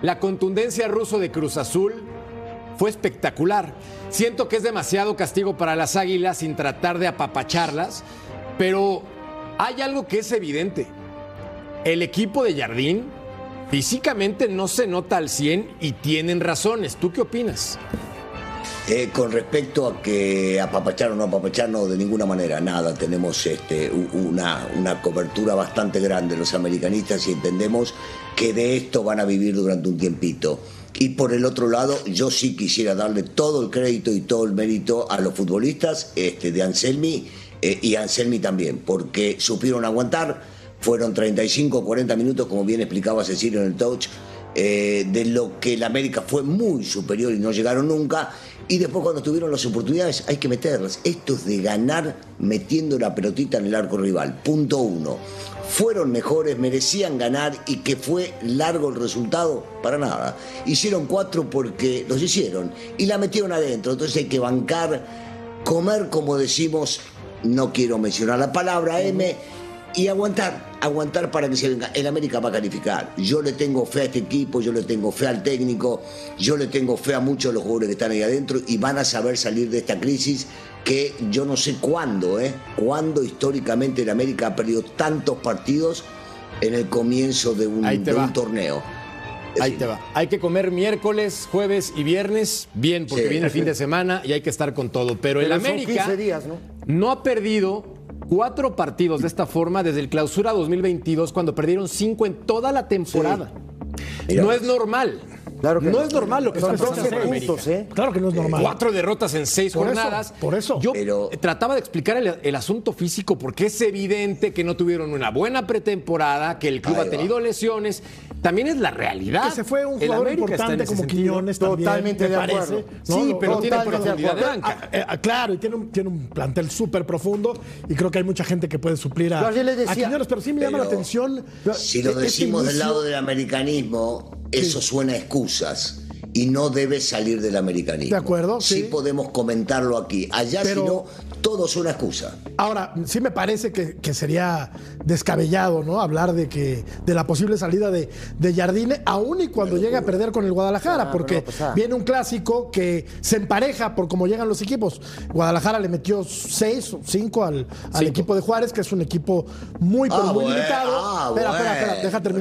La contundencia ruso de Cruz Azul fue espectacular. Siento que es demasiado castigo para las Águilas sin tratar de apapacharlas, pero hay algo que es evidente. El equipo de Jardín físicamente no se nota al 100 y tienen razones. ¿Tú qué opinas? Con respecto a que apapachar o no apapachar, no, de ninguna manera, nada. Tenemos una cobertura bastante grande los americanistas y entendemos que de esto van a vivir durante un tiempito. Y por el otro lado, yo sí quisiera darle todo el crédito y todo el mérito a los futbolistas de Anselmi y Anselmi también, porque supieron aguantar. Fueron 35 o 40 minutos, como bien explicaba Cecilio en el touch, de lo que el América fue muy superior y no llegaron nunca. Y después, cuando tuvieron las oportunidades, hay que meterlas. Esto es de ganar metiendo la pelotita en el arco rival. Punto 1. Fueron mejores, merecían ganar, y que fue largo el resultado, para nada. Hicieron 4 porque los hicieron y la metieron adentro. Entonces hay que bancar, comer, como decimos, no quiero mencionar la palabra M, y aguantar para que se venga. El América va a calificar. Yo le tengo fe a este equipo, yo le tengo fe al técnico, yo le tengo fe a muchos de los jugadores que están ahí adentro, y van a saber salir de esta crisis que yo no sé cuándo históricamente el América ha perdido tantos partidos en el comienzo de un torneo. Ahí te va. Hay que comer miércoles, jueves y viernes bien, porque viene el fin de semana y hay que estar con todo. Pero el América 15 días, no ha perdido 4 partidos de esta forma desde el Clausura 2022, cuando perdieron 5 en toda la temporada. Sí. No es normal. Claro que no es normal lo que está pasando en América. Claro que no es normal. 4 derrotas en 6 jornadas. Por eso. Yo trataba de explicar el asunto físico, porque es evidente que no tuvieron una buena pretemporada, que el club ha tenido lesiones. También es la realidad. Que se fue un jugador importante como Quiñones también. Totalmente de acuerdo. Sí, pero tiene profundidad de banca. Claro, y tiene un plantel súper profundo, y creo que hay mucha gente que puede suplir a Quiñones, pero sí me llama la atención. Si lo decimos del lado del americanismo, eso suena a excusas. Y no debe salir del americanismo. De acuerdo. Sí podemos comentarlo aquí. Allá, si no, todo es una excusa. Ahora, sí me parece que sería descabellado, ¿no? Hablar de la posible salida de Jardine, aún y cuando llegue a perder con el Guadalajara, porque viene un clásico que se empareja por cómo llegan los equipos. Guadalajara le metió 6 o 5 al equipo de Juárez, que es un equipo muy limitado. Espera,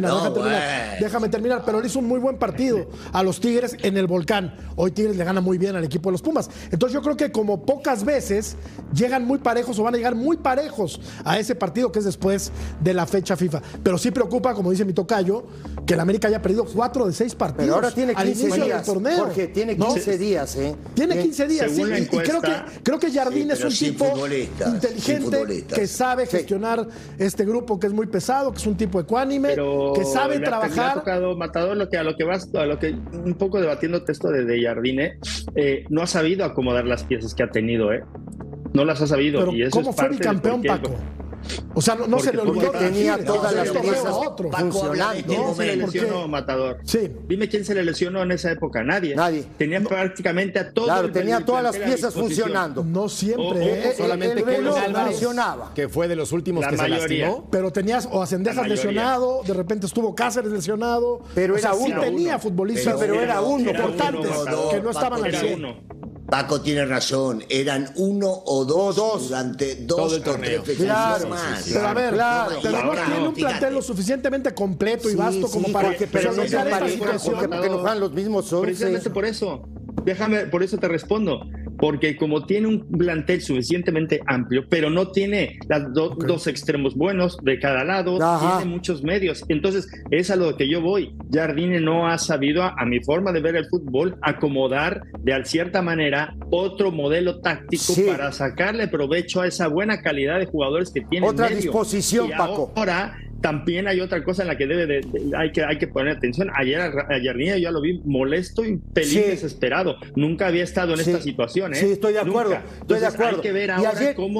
déjame terminar. Pero le hizo un muy buen partido a los Tigres en el Volcán. Hoy Tigres le gana muy bien al equipo de los Pumas. Entonces yo creo que como pocas veces llegan muy parejos o van a llegar muy parejos a ese partido que es después de la fecha FIFA. Pero sí preocupa, como dice mi tocayo, que el América haya perdido 4 de 6 partidos. Pero ahora tiene 15 días, torneo. Jorge, tiene 15 días, ¿eh? Tiene 15 días, sí. Y creo que Jardín es un tipo inteligente que sabe gestionar este grupo, que es muy pesado, que es un tipo ecuánime, que sabe trabajar. Me ha tocado, Matador, a lo que un poco debatiéndote esto de Jardine, no ha sabido acomodar las piezas que ha tenido, no las ha sabido. Pero y eso ¿cómo fue bicampeón, Paco? O sea, no se le olvidó. Tenía todas las piezas funcionando. ¿Quién se le lesionó, Matador? Sí. Dime quién se le lesionó en esa época. Nadie. Tenía prácticamente a todos. Claro, tenía todas las piezas funcionando. No siempre. Solamente que lesionaba. Que fue de los últimos que se lastimó. Pero tenías o a Cendejas lesionado, de repente estuvo Cáceres lesionado. Pero era uno. Sí tenía futbolistas, pero era uno importantes que no estaban al 100. Paco tiene razón, eran 1 o 2 durante 2 todo el torneo. Claro, pero a ver, pero no tiene un plantel lo suficientemente completo y vasto como para que solventar esta situación. Porque no juegan los mismos 11. Precisamente por eso. Por eso te respondo. Porque como tiene un plantel suficientemente amplio, pero no tiene dos extremos buenos de cada lado, tiene muchos medios. Entonces, es a lo que yo voy. Jardine no ha sabido, a mi forma de ver el fútbol, acomodar de cierta manera otro modelo táctico para sacarle provecho a esa buena calidad de jugadores que tiene. Otra disposición, Paco. Ahora también hay otra cosa en la que hay que poner atención. Ayer a Jardine yo lo vi molesto y desesperado. Nunca había estado en esta situación. Sí, estoy de acuerdo. Hay que ver ahora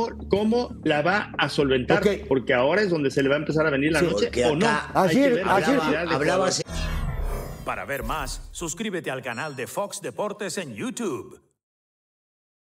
cómo la va a solventar, porque ahora es donde se le va a empezar a venir la noche o no. Para ver más, suscríbete al canal de Fox Deportes en YouTube.